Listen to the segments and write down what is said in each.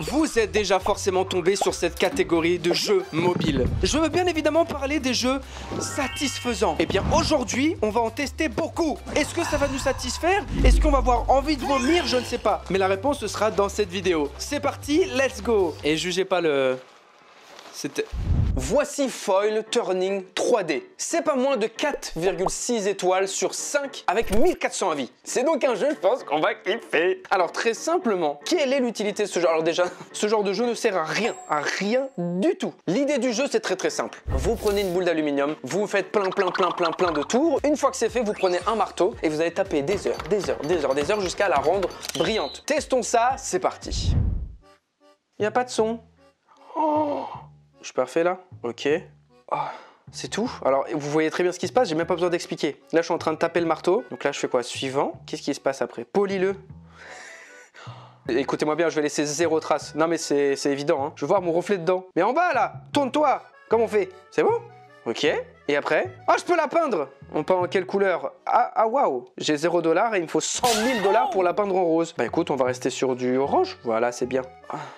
Vous êtes déjà forcément tombé sur cette catégorie de jeux mobiles. Je veux bien évidemment parler des jeux satisfaisants. Eh bien aujourd'hui, on va en tester beaucoup. Est-ce que ça va nous satisfaire? Est-ce qu'on va avoir envie de vomir? Je ne sais pas. Mais la réponse ce sera dans cette vidéo. C'est parti, let's go. Et jugez pas le... C'était... Voici Foil Turning 3D. C'est pas moins de 4,6 étoiles sur 5 avec 1400 avis. C'est donc un jeu, je pense, qu'on va kiffer. Alors très simplement, quelle est l'utilité de ce jeu? Alors déjà, ce genre de jeu ne sert à rien du tout. L'idée du jeu, c'est très simple. Vous prenez une boule d'aluminium, vous faites plein de tours. Une fois que c'est fait, vous prenez un marteau et vous allez taper des heures jusqu'à la rendre brillante. Testons ça, c'est parti. Il n'y a pas de son. Oh, je suis parfait là? Ok. Oh, c'est tout. Alors, vous voyez très bien ce qui se passe, j'ai même pas besoin d'expliquer. Là, je suis en train de taper le marteau. Donc là, je fais quoi? Suivant. Qu'est-ce qui se passe après? Polis-le. Écoutez-moi bien, je vais laisser 0 trace. Non, mais c'est évident, hein. Je veux voir mon reflet dedans. Mais en bas, là, tourne-toi. Comment on fait? C'est bon? Ok. Et après? Ah, je peux la peindre. On peint en quelle couleur? Ah, waouh. J'ai 0 $ et il me faut 100 000 $ pour la peindre en rose. Bah écoute, on va rester sur du orange. Voilà, c'est bien.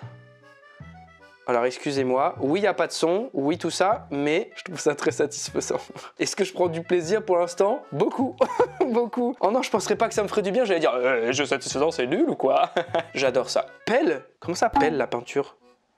Alors excusez-moi, oui il n'y a pas de son, oui tout ça, mais je trouve ça très satisfaisant. Est-ce que je prends du plaisir pour l'instant? Beaucoup, beaucoup. Oh non, je penserais pas que ça me ferait du bien, j'allais dire jeu satisfaisant c'est nul ou quoi? J'adore ça. Pelle? Comment ça pelle la peinture?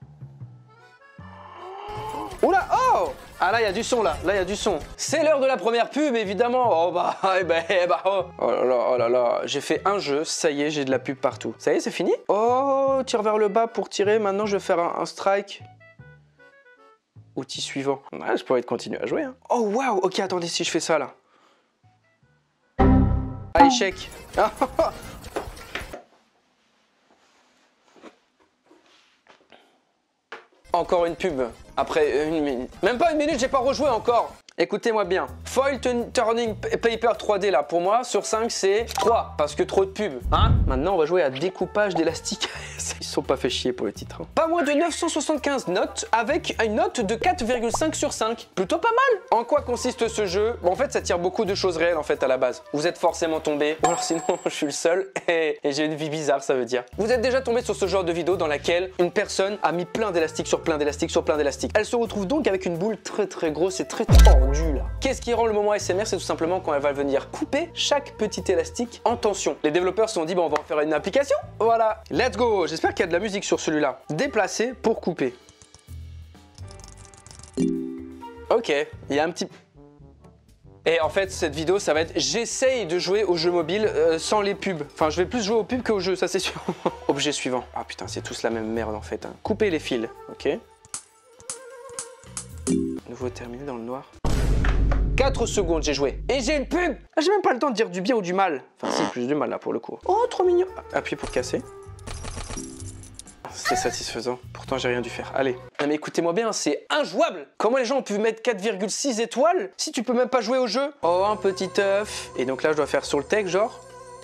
Oula, oh! Ah là il y a du son là il y a du son. C'est l'heure de la première pub évidemment. Oh bah, oh là là, j'ai fait un jeu, ça y est, j'ai de la pub partout. Ça y est, c'est fini? Oh, tire vers le bas pour tirer, maintenant je vais faire un strike. Outil suivant. Ouais, je pourrais continuer à jouer. Hein. Oh waouh, ok, attendez, si je fais ça là. Ah, échec. Encore une pub. Après une minute. Même pas une minute, j'ai pas rejoué encore. Écoutez-moi bien. Foil Turning Paper 3D là, pour moi, sur 5, c'est 3. Parce que trop de pubs. Hein? Maintenant, on va jouer à découpage d'élastique. Ils se sont pas fait chier pour le titre. Hein. Pas moins de 975 notes avec une note de 4,5 sur 5. Plutôt pas mal. En quoi consiste ce jeu? Bon, en fait, ça tire beaucoup de choses réelles en fait à la base. Vous êtes forcément tombé. Ou alors sinon, je suis le seul et j'ai une vie bizarre, ça veut dire. Vous êtes déjà tombé sur ce genre de vidéo dans laquelle une personne a mis plein d'élastiques sur plein d'élastiques sur plein d'élastiques. Elle se retrouve donc avec une boule très grosse et très tordue là. Qu'est-ce qui rend le moment ASMR? C'est tout simplement quand elle va venir couper chaque petit élastique en tension. Les développeurs se sont dit, bon, on va en faire une application. Voilà. Let's go. J'espère qu'il y a de la musique sur celui-là. Déplacer pour couper. Ok, il y a un petit... Et en fait, cette vidéo, ça va être j'essaye de jouer aux jeux mobiles sans les pubs. Enfin, je vais plus jouer aux pubs qu'aux jeux, ça c'est sûr. Objet suivant. Ah putain, c'est tous la même merde en fait. Hein. Couper les fils. Ok. Nouveau terminé dans le noir. 4 secondes, j'ai joué. Et j'ai une pub. Ah, j'ai même pas le temps de dire du bien ou du mal. Enfin, si, plus du mal là pour le coup. Oh, trop mignon. Appuie pour casser. C'était satisfaisant. Pourtant, j'ai rien dû faire. Allez. Non, mais écoutez-moi bien, c'est injouable. Comment les gens ont pu mettre 4,6 étoiles si tu peux même pas jouer au jeu? Oh, un petit œuf. Et donc là, je dois faire sur le texte, genre.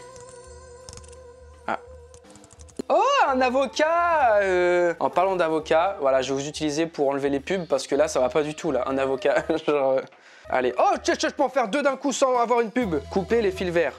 Ah. Oh, un avocat. En parlant d'avocat, voilà, je vais vous utiliser pour enlever les pubs parce que là, ça va pas du tout, là. Un avocat, genre... Allez. Oh, je peux en faire 2 d'un coup sans avoir une pub. Couper les fils verts.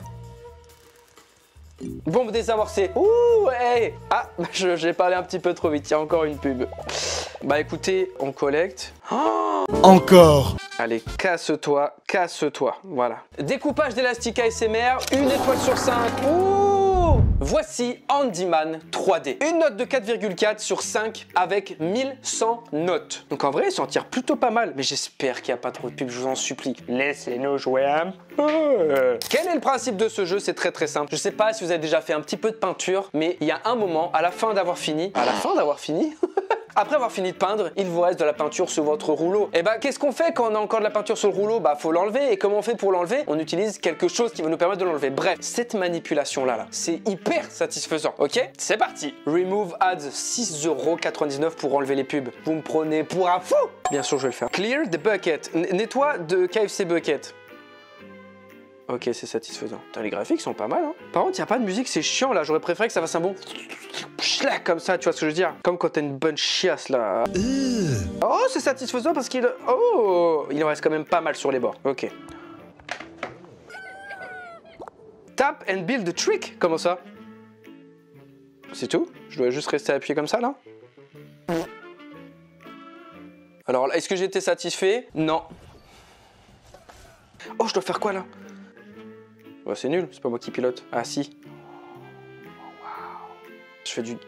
Bombe désamorcée. Ouh, hey. Ah, j'ai parlé un petit peu trop vite. Il y a encore une pub. Bah écoutez, on collecte. Oh, encore. Allez, casse-toi, casse-toi. Voilà. Découpage d'élastique ASMR, 1 étoile sur 5. Ouh. Voici Handyman 3D. Une note de 4,4 sur 5 avec 1100 notes. Donc en vrai, il s'en tire plutôt pas mal. Mais j'espère qu'il n'y a pas trop de pub, je vous en supplie. Laissez-nous jouer un peu. Quel est le principe de ce jeu? C'est très simple. Je sais pas si vous avez déjà fait un petit peu de peinture, mais il y a un moment, à la fin d'avoir fini... À la fin d'avoir fini Après avoir fini de peindre, il vous reste de la peinture sur votre rouleau. Et bah, qu'est-ce qu'on fait quand on a encore de la peinture sur le rouleau? Bah, faut l'enlever. Et comment on fait pour l'enlever? On utilise quelque chose qui va nous permettre de l'enlever. Bref, cette manipulation-là, c'est hyper satisfaisant. Ok? C'est parti. Remove ads, 6,99 € pour enlever les pubs. Vous me prenez pour un fou? Bien sûr, je vais le faire. Clear the bucket. Nettoie de KFC bucket. Ok, c'est satisfaisant. Putain, les graphiques sont pas mal, hein. Par contre, il n'y a pas de musique, c'est chiant, là. J'aurais préféré que ça fasse un bon... comme ça, tu vois ce que je veux dire? Comme quand t'as une bonne chiasse, là. Oh, c'est satisfaisant parce qu'il... Oh, il en reste quand même pas mal sur les bords. Ok. Tap and build the trick. Comment ça? C'est tout? Je dois juste rester appuyé comme ça, là? Alors, est-ce que j'étais satisfait? Non. Oh, je dois faire quoi, là? Ouais, c'est nul, c'est pas moi qui pilote. Ah, si. Je fais du...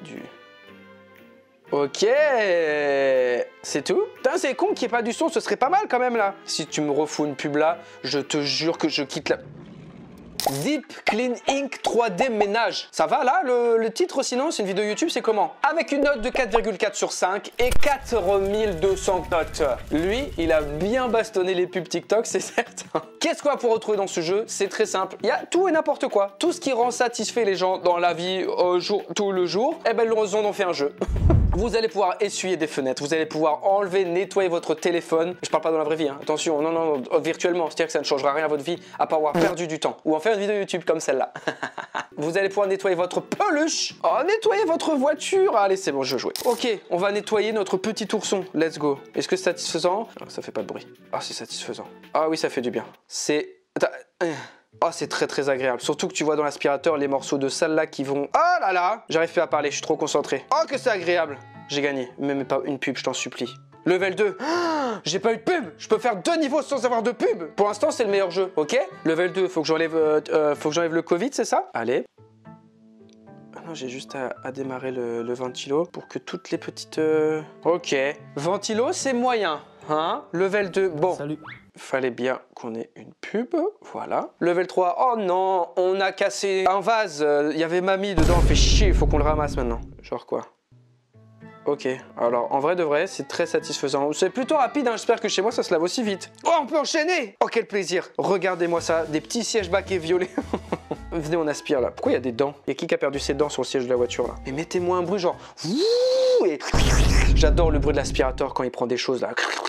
Ok. C'est tout? Putain, c'est con qu'il n'y ait pas du son, ce serait pas mal quand même, là. Si tu me refous une pub, là, je te jure que je quitte la... Deep Clean Ink 3D ménage. Ça va là le titre sinon c'est une vidéo YouTube, c'est comment? Avec une note de 4,4 sur 5 et 4200 notes. Lui, il a bien bastonné les pubs TikTok, c'est certain. Qu'est-ce qu'on va pouvoir retrouver dans ce jeu? C'est très simple. Il y a tout et n'importe quoi. Tout ce qui rend satisfait les gens dans la vie tout le jour, eh ben ils en ont fait un jeu. Vous allez pouvoir essuyer des fenêtres, vous allez pouvoir enlever, nettoyer votre téléphone. Je parle pas dans la vraie vie, hein. Attention, non, virtuellement, c'est-à-dire que ça ne changera rien à votre vie à part avoir perdu du temps. Ou en faire une vidéo YouTube comme celle-là. Vous allez pouvoir nettoyer votre peluche. Oh, nettoyer votre voiture. Allez, c'est bon, je vais jouer. Ok, on va nettoyer notre petit ourson. Let's go. Est-ce que c'est satisfaisant? Oh, ça fait pas de bruit. Ah, c'est satisfaisant. Ah oui, ça fait du bien. C'est... Oh, c'est très très agréable. Surtout que tu vois dans l'aspirateur les morceaux de sale là qui vont... Oh là là! J'arrive plus à parler, je suis trop concentré. Oh, que c'est agréable! J'ai gagné. Même pas une pub, je t'en supplie. Level 2. J'ai pas eu de pub. Je peux faire 2 niveaux sans avoir de pub. Pour l'instant, c'est le meilleur jeu, ok? Level 2, faut que j'enlève le Covid, c'est ça? Allez. Ah non, j'ai juste à démarrer le ventilo pour que toutes les petites... Ok. Ventilo, c'est moyen. Hein? Level 2, bon. Salut. Fallait bien qu'on ait une pub, voilà. Level 3, oh non, on a cassé un vase, il y avait mamie dedans, fait chier, il faut qu'on le ramasse maintenant. Genre quoi? Ok, alors en vrai de vrai, c'est très satisfaisant. C'est plutôt rapide, hein. J'espère que chez moi ça se lave aussi vite. Oh, on peut enchaîner! Oh, quel plaisir! Regardez-moi ça, des petits sièges baquets violets. Venez, on aspire là. Pourquoi il y a des dents? Il y a qui a perdu ses dents sur le siège de la voiture là? Mais mettez-moi un bruit genre... Et... J'adore le bruit de l'aspirateur quand il prend des choses là.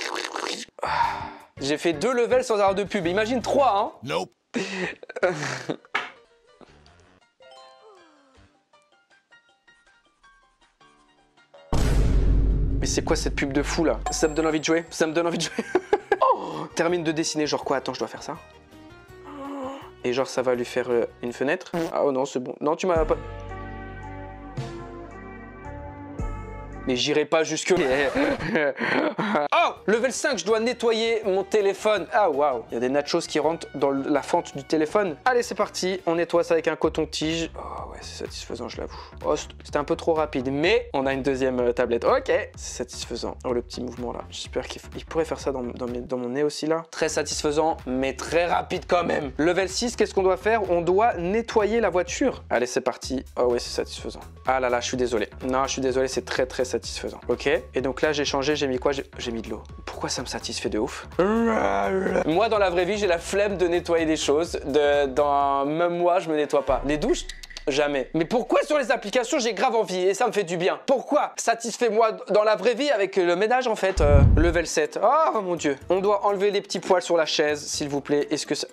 J'ai fait 2 levels sans avoir de pub. Imagine 3, hein? Nope. Mais c'est quoi cette pub de fou là? Ça me donne envie de jouer. Ça me donne envie de jouer. Oh, termine de dessiner. Genre quoi? Attends, je dois faire ça. Et genre ça va lui faire une fenêtre. Ah oh non, c'est bon. Non, tu m'as pas... Mais j'irai pas jusque là. Oh, level 5, je dois nettoyer mon téléphone. Ah waouh, il y a des nachos qui rentrent dans la fente du téléphone. Allez, c'est parti, on nettoie ça avec un coton-tige. Oh ouais, c'est satisfaisant, je l'avoue. Oh, c'était un peu trop rapide, mais on a une deuxième tablette. Ok, c'est satisfaisant. Oh, le petit mouvement là. J'espère qu'il pourrait faire ça dans mon nez aussi là. Très satisfaisant, mais très rapide quand même. Level 6, qu'est-ce qu'on doit faire? On doit nettoyer la voiture. Allez, c'est parti. Oh ouais, c'est satisfaisant. Ah là là, je suis désolé. Non, je suis désolé, c'est très très satisfaisant. Ok, et donc là j'ai changé, j'ai mis quoi? J'ai mis de l'eau. Pourquoi ça me satisfait de ouf? Moi dans la vraie vie j'ai la flemme de nettoyer des choses. Même moi je me nettoie pas. Les douches? Jamais. Mais pourquoi sur les applications j'ai grave envie et ça me fait du bien? Pourquoi? Satisfais-moi dans la vraie vie avec le ménage en fait. Level 7. Oh mon dieu. On doit enlever les petits poils sur la chaise s'il vous plaît. Est-ce que ça...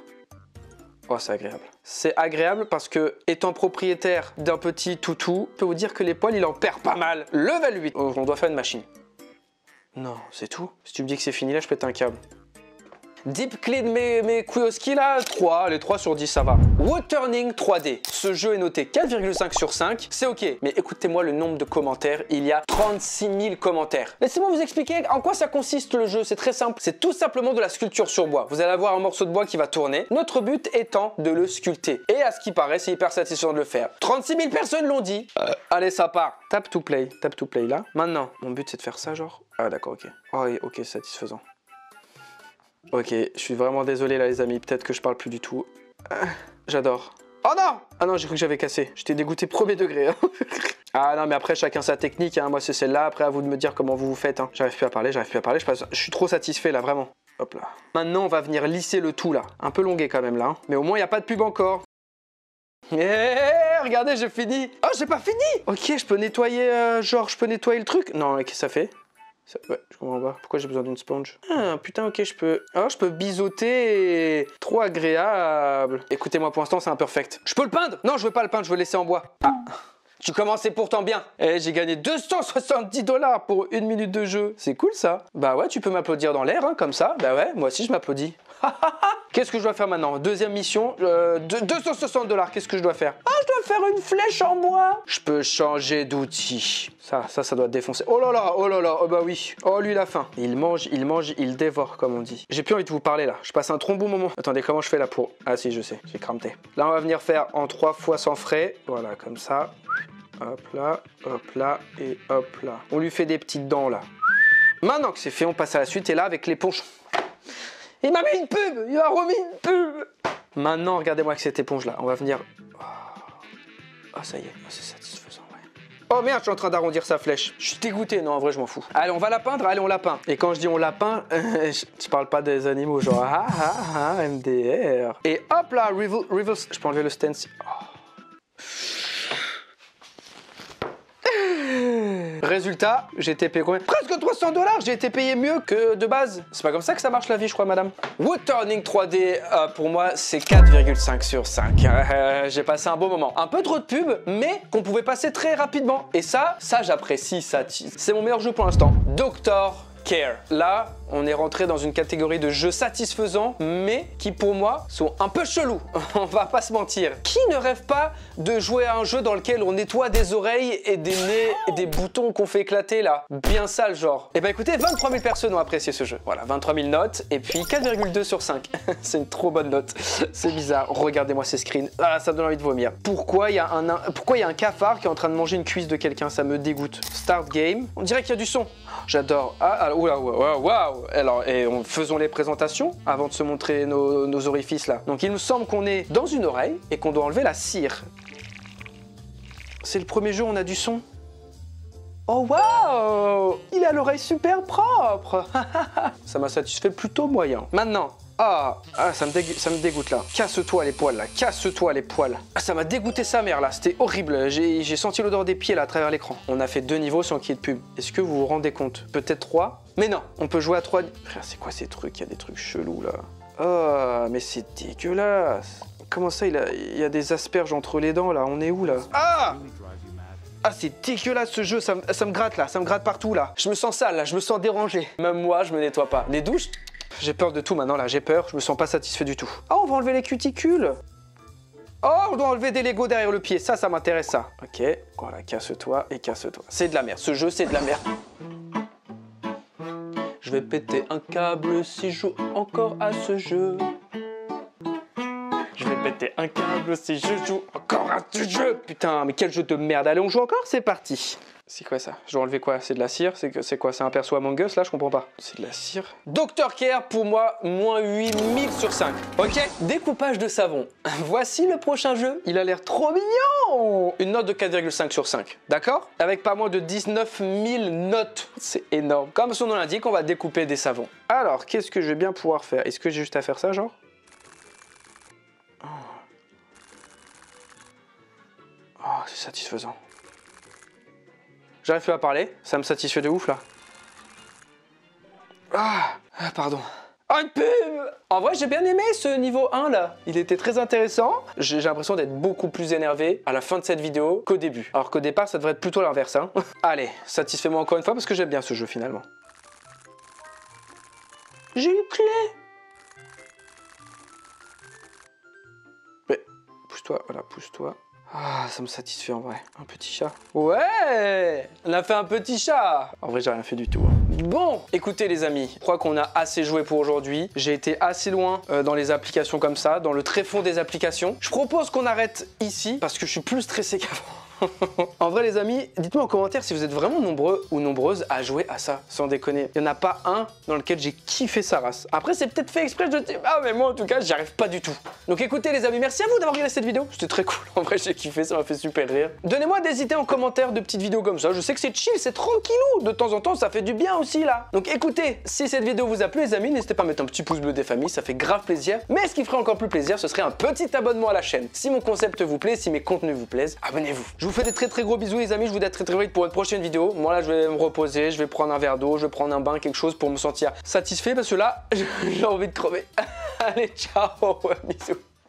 Oh, c'est agréable. C'est agréable parce que, étant propriétaire d'un petit toutou, je peux vous dire que les poils, il en perd pas mal. Level 8. Oh, on doit faire une machine. Non, c'est tout. Si tu me dis que c'est fini, là, je pète un câble. Deep Clean mes Kuyoski là, 3, les 3 sur 10 ça va. Waterning 3D, ce jeu est noté 4,5 sur 5, c'est ok. Mais écoutez-moi le nombre de commentaires, il y a 36 000 commentaires. Laissez-moi vous expliquer en quoi ça consiste le jeu, c'est très simple. C'est tout simplement de la sculpture sur bois. Vous allez avoir un morceau de bois qui va tourner, notre but étant de le sculpter. Et à ce qui paraît, c'est hyper satisfaisant de le faire. 36 000 personnes l'ont dit. Allez, ça part. Tap to play là. Maintenant, mon but c'est de faire ça genre. Ah d'accord, ok. Oh, oui, ok, satisfaisant. Ok, je suis vraiment désolé là les amis, peut-être que je parle plus du tout. J'adore. Oh non! Ah non, j'ai cru que j'avais cassé. J'étais dégoûté premier degré. Hein. Ah non, mais après chacun sa technique, hein. Moi c'est celle-là, après à vous de me dire comment vous faites. Hein. J'arrive plus à parler, je suis trop satisfait là, vraiment. Hop là. Maintenant on va venir lisser le tout là. Un peu longué quand même là. Hein. Mais au moins il n'y a pas de pub encore. Regardez, j'ai fini. Oh, j'ai pas fini! Ok, je peux nettoyer, je peux nettoyer le truc? Non, qu'est-ce que ça fait? Ouais, je comprends pas. Pourquoi j'ai besoin d'une sponge? Ah, putain, ok, je peux... Oh, je peux biseauter. Trop agréable. Écoutez-moi, pour l'instant, c'est imperfect. Je peux le peindre? Non, je veux pas le peindre, je veux le laisser en bois. Ah. Tu commençais pourtant bien. Et j'ai gagné 270 $ pour 1 minute de jeu. C'est cool ça. Bah ouais, tu peux m'applaudir dans l'air, hein, comme ça. Bah ouais, moi aussi je m'applaudis. Qu'est-ce que je dois faire maintenant? Deuxième mission, 260 $. Qu'est-ce que je dois faire? Ah, je dois faire une flèche en bois. Je peux changer d'outil. Ça doit défoncer. Oh là là, oh bah oui. Oh, lui, il a faim. Il mange, il dévore, comme on dit. J'ai plus envie de vous parler, là. Je passe un trop bon moment. Attendez, comment je fais là pour... Ah si, je sais, j'ai crampé. Là, on va venir faire en 3 fois sans frais. Voilà, comme ça. Hop là, et hop là. On lui fait des petites dents, là. Maintenant que c'est fait, on passe à la suite. Et là, avec l'éponge... Il m'a mis une pub. Il m'a remis une pub. Maintenant, regardez-moi avec cette éponge-là. On va venir... Ah, ça y est. C'est satisfaisant, ouais. Oh merde, je suis en train d'arrondir sa flèche. Je suis dégoûté. Non, en vrai, je m'en fous. Allez, on va la peindre. Allez, on la peint. Et quand je dis on la peint, je parle pas des animaux, genre MDR. Et hop là, Reveal... Je peux enlever le stencil. Résultat, j'ai été payé combien? Presque 300 $. J'ai été payé mieux que de base. C'est pas comme ça que ça marche la vie, je crois, madame. Wood Turning 3D, pour moi, c'est 4,5 sur 5. J'ai passé un beau moment. Un peu trop de pub, mais qu'on pouvait passer très rapidement. Et ça j'apprécie ça. C'est mon meilleur jeu pour l'instant. Doctor Care. Là, on est rentré dans une catégorie de jeux satisfaisants, mais qui pour moi sont un peu chelous. On va pas se mentir. Qui ne rêve pas de jouer à un jeu dans lequel on nettoie des oreilles et des nez et des boutons qu'on fait éclater là? Bien sale genre. Et bah écoutez, 23 000 personnes ont apprécié ce jeu. Voilà, 23 000 notes et puis 4,2 sur 5. C'est une trop bonne note. C'est bizarre. Regardez-moi ces screens. Ah, ça me donne envie de vomir. Pourquoi il y a un cafard qui est en train de manger une cuisse de quelqu'un? Ça me dégoûte. Start game. On dirait qu'il y a du son. J'adore. Ah, oula, waouh. Alors, faisons les présentations avant de se montrer nos orifices là. Donc, il me semble qu'on est dans une oreille et qu'on doit enlever la cire. C'est le premier jeu où on a du son. Oh waouh! Il a l'oreille super propre. Ça m'a satisfait plutôt moyen. Maintenant. Ça me dégoûte là. Casse-toi les poils là, casse-toi les poils. Ah, ça m'a dégoûté sa mère là, c'était horrible. J'ai senti l'odeur des pieds là à travers l'écran. On a fait 2 niveaux sans qu'il y ait de pub. Est-ce que vous vous rendez compte? Peut-être 3? Mais non, on peut jouer à 3. Frère, c'est quoi ces trucs? Il y a des trucs chelous là. Oh, mais c'est dégueulasse. Comment ça, il y a des asperges entre les dents là? On est où là? Ah, c'est dégueulasse ce jeu, ça me gratte là, ça me gratte partout là. Je me sens sale là, je me sens dérangé. Même moi, je me nettoie pas. Les douches? J'ai peur de tout maintenant là, j'ai peur, je me sens pas satisfait du tout. Oh, on va enlever les cuticules. Oh, on doit enlever des Legos derrière le pied, ça m'intéresse ça. Ok, voilà, casse-toi et casse-toi. C'est de la merde, ce jeu c'est de la merde. Je vais péter un câble si je joue encore à ce jeu. Je vais péter un câble si je joue encore à ce jeu. Putain, mais quel jeu de merde. Allez, on joue encore? C'est parti. C'est quoi ça? Je dois enlever quoi? C'est de la cire? C'est quoi? C'est un perso Among Us là? Je comprends pas. C'est de la cire. Doctor Care pour moi, moins 8000 sur 5. Ok? Découpage de savon. Voici le prochain jeu. Il a l'air trop mignon. Une note de 4,5 sur 5. D'accord? Avec pas moins de 19 000 notes. C'est énorme. Comme son nom l'indique, on va découper des savons. Alors, qu'est-ce que je vais bien pouvoir faire? Est-ce que j'ai juste à faire ça genre? Oh, c'est satisfaisant. J'arrive plus à parler, ça me satisfait de ouf là. Pardon. Oh, une pub! En vrai, j'ai bien aimé ce niveau 1 là. Il était très intéressant. J'ai l'impression d'être beaucoup plus énervé à la fin de cette vidéo qu'au début. Alors qu'au départ, ça devrait être plutôt l'inverse. Hein. Allez, satisfais-moi encore une fois parce que j'aime bien ce jeu finalement. J'ai une clé! Mais, pousse-toi, voilà, pousse-toi. Ah, ça me satisfait en vrai. Un petit chat. Ouais! On a fait un petit chat! En vrai, j'ai rien fait du tout. Bon, écoutez les amis, je crois qu'on a assez joué pour aujourd'hui. J'ai été assez loin dans les applications comme ça, dans le tréfonds des applications. Je propose qu'on arrête ici parce que je suis plus stressé qu'avant. En vrai les amis, dites-moi en commentaire si vous êtes vraiment nombreux ou nombreuses à jouer à ça, sans déconner. Il n'y en a pas un dans lequel j'ai kiffé sa race. Après c'est peut-être fait exprès, je sais pas, mais moi en tout cas j'y arrive pas du tout. Donc écoutez les amis, merci à vous d'avoir regardé cette vidéo, c'était très cool. En vrai j'ai kiffé, ça m'a fait super rire. Donnez-moi des idées en commentaire de petites vidéos comme ça, je sais que c'est chill, c'est tranquillou, de temps en temps ça fait du bien aussi là. Donc écoutez, si cette vidéo vous a plu les amis, n'hésitez pas à mettre un petit pouce bleu des familles, ça fait grave plaisir. Mais ce qui ferait encore plus plaisir, ce serait un petit abonnement à la chaîne. Si mon concept vous plaît, si mes contenus vous plaisent, abonnez-vous. Je vous fais des très gros bisous les amis, je vous dis à très vite pour une prochaine vidéo. Moi là je vais me reposer, je vais prendre un verre d'eau, je vais prendre un bain, quelque chose pour me sentir satisfait parce que là j'ai envie de crever. Allez ciao, bisous.